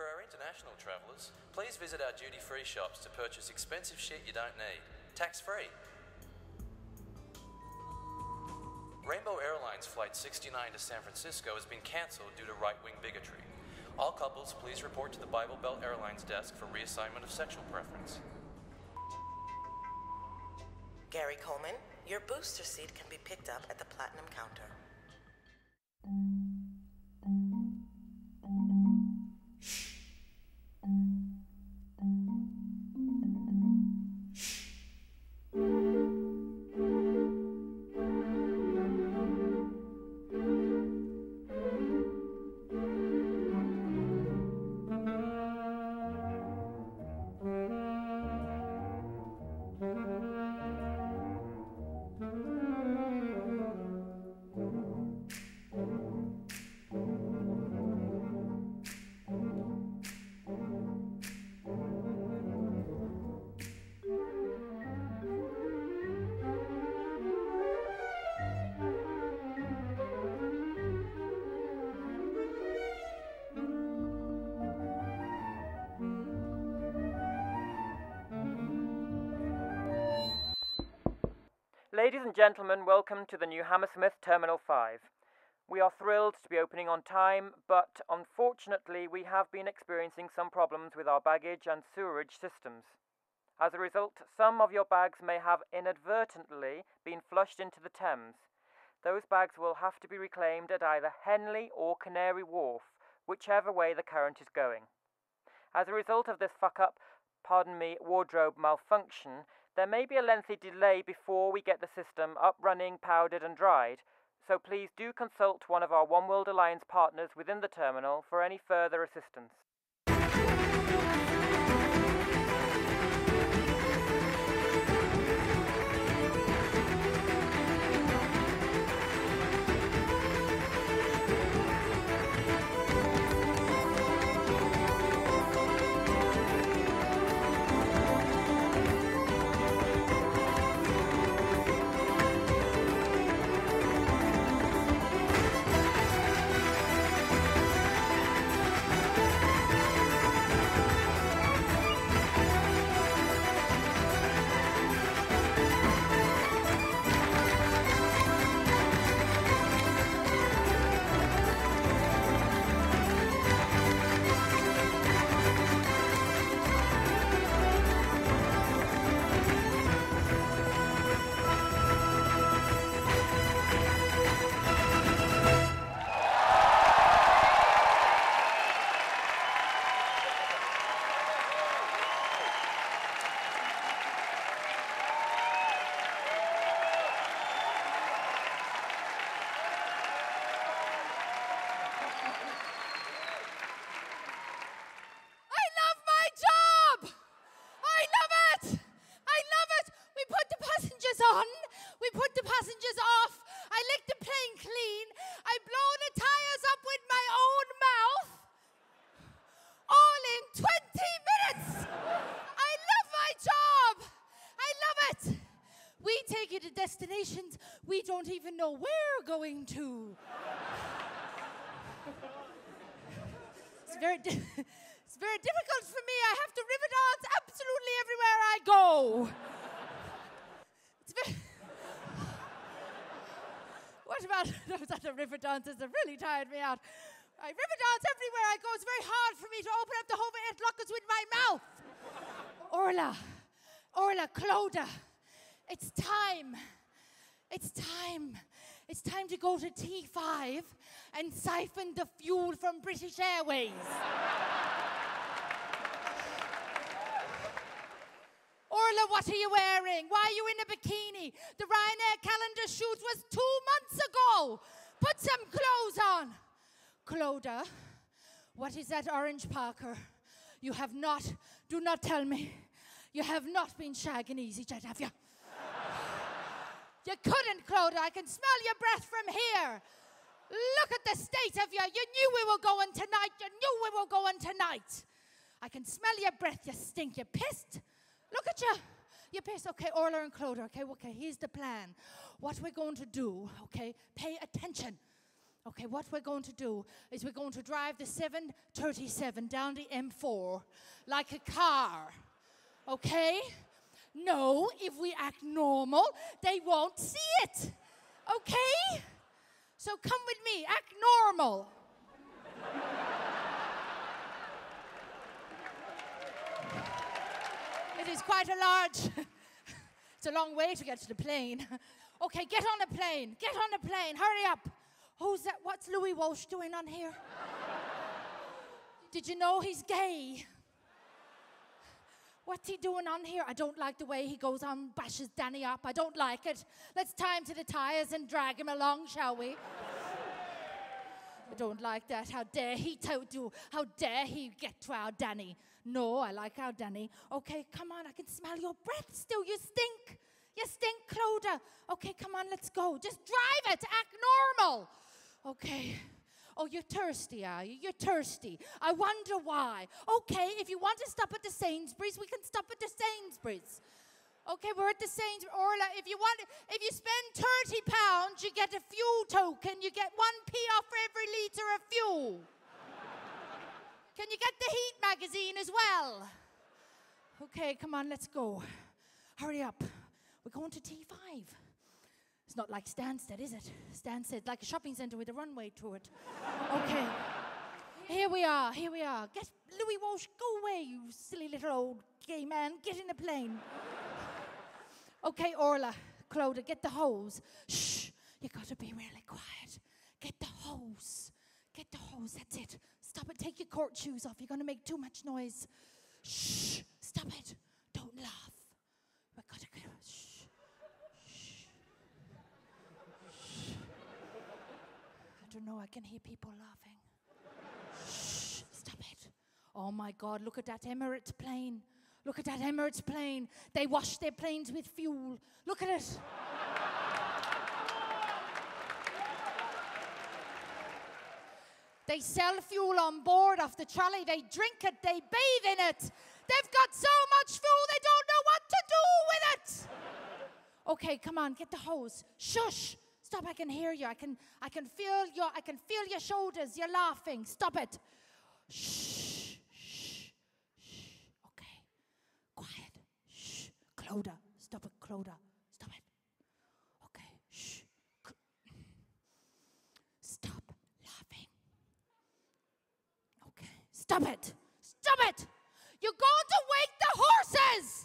For our international travellers, please visit our duty-free shops to purchase expensive shit you don't need. Tax-free. Rainbow Airlines Flight 69 to San Francisco has been cancelled due to right-wing bigotry. All couples, please report to the Bible Belt Airlines desk for reassignment of sexual preference. Gary Coleman, your booster seat can be picked up at the Platinum counter. Ladies and gentlemen, welcome to the new Hammersmith Terminal 5. We are thrilled to be opening on time, but unfortunately we have been experiencing some problems with our baggage and sewerage systems. As a result, some of your bags may have inadvertently been flushed into the Thames. Those bags will have to be reclaimed at either Henley or Canary Wharf, whichever way the current is going. As a result of this wardrobe malfunction, there may be a lengthy delay before we get the system up, running, powdered and dried, so please do consult one of our One World Alliance partners within the terminal for any further assistance. We put the passengers off. I licked the plane clean. I blow the tires up with my own mouth. All in 20 minutes. I love my job. I love it. We take you to destinations we don't even know we're going to. It's very difficult for me. I have to river dance absolutely everywhere I go. What about those other river dances that really tired me out? I river dance everywhere I go. It's very hard for me to open up the overhead lockers with my mouth. Orla, Clodagh, it's time. It's time. It's time to go to T5 and siphon the fuel from British Airways. Orla, what are you wearing? Why are you in a bikini? The Ryanair calendar shoot was 2 months ago. Put some clothes on. Clodagh, what is that orange Parker? You have not, do not tell me, you have not been shagging EasyJet, have you? You couldn't, Clodagh. I can smell your breath from here. Look at the state of you. You knew we were going tonight. You knew we were going tonight. I can smell your breath. You stink. You're pissed. Look at you. You're pissed. Okay, Orla and Clodagh. Okay, here's the plan. What we're going to do, okay, pay attention. Okay, what we're going to do is we're going to drive the 737 down the M4 like a car. Okay? No, if we act normal, they won't see it. Okay? So come with me, act normal. It is quite a large, it's a long way to get to the plane. Okay, get on a plane, hurry up. Who's that? What's Louis Walsh doing on here? Did you know he's gay? What's he doing on here? I don't like the way he goes on, bashes Danny up. I don't like it. Let's tie him to the tires and drag him along, shall we? I don't like that. How dare he how dare he get to our Danny? No, I like our Danny. Okay, come on, I can smell your breath still. You stink. You stink, Clodagh. Okay, come on, let's go. Just drive it. Act normal. Okay. Oh, you're thirsty, are you? You're thirsty. I wonder why. Okay, if you want to stop at the Sainsbury's, we can stop at the Sainsbury's. Okay, we're at the Sainsbury's. Orla, if you spend £30, you get a fuel token. You get 1p off for every litre of fuel. Can you get the Heat magazine as well? Okay, come on, let's go. Hurry up. We're going to T5. It's not like Stansted, is it? Stansted, like a shopping centre with a runway through it. Okay. Here we are. Get Louis Walsh, go away, you silly little old gay man. Get in the plane. Okay, Orla, Clodagh, get the hose. Shh, you gotta be really quiet. Get the hose. That's it. Stop it, take your court shoes off. You're gonna make too much noise. Shh, stop it. Don't laugh. We've gotta go. Shh. I don't know, I can hear people laughing. Shh, stop it. Oh my God, look at that Emirates plane. They wash their planes with fuel. Look at it. They sell fuel on board off the trolley. They drink it, they bathe in it. They've got so much fuel, they don't know what to do with it. Okay, come on, get the hose. Shush. Stop, I can hear you. I can feel your shoulders. You're laughing. Stop it. Shh. Okay. Quiet. Shh. Clodagh. Stop it, Clodagh. Stop it. Okay. Shh. Stop laughing. Okay. Stop it. You're going to wake the horses.